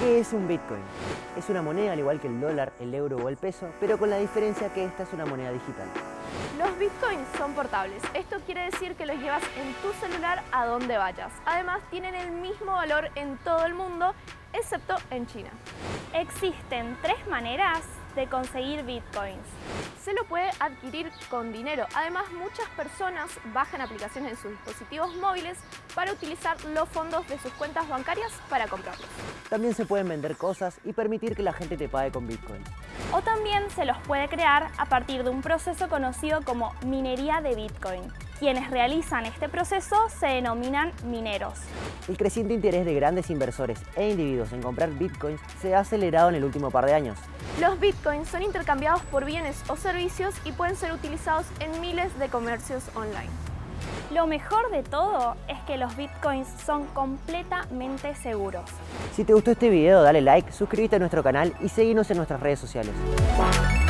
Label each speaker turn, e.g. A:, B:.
A: ¿Qué es un Bitcoin? Es una moneda al igual que el dólar, el euro o el peso, pero con la diferencia que esta es una moneda digital.
B: Los bitcoins son portables. Esto quiere decir que los llevas en tu celular a donde vayas. Además, tienen el mismo valor en todo el mundo, excepto en China.
C: Existen tres maneras de conseguir bitcoins.
B: Se lo puede adquirir con dinero. Además, muchas personas bajan aplicaciones en sus dispositivos móviles para utilizar los fondos de sus cuentas bancarias para comprarlos.
A: También se pueden vender cosas y permitir que la gente te pague con bitcoins.
C: O también se los puede crear a partir de un proceso conocido como minería de bitcoin. Quienes realizan este proceso se denominan mineros.
A: El creciente interés de grandes inversores e individuos en comprar bitcoins se ha acelerado en el último par de años.
B: Los bitcoins son intercambiados por bienes o servicios y pueden ser utilizados en miles de comercios online.
C: Lo mejor de todo es que los bitcoins son completamente seguros.
A: Si te gustó este video, dale like, suscríbete a nuestro canal y seguinos en nuestras redes sociales.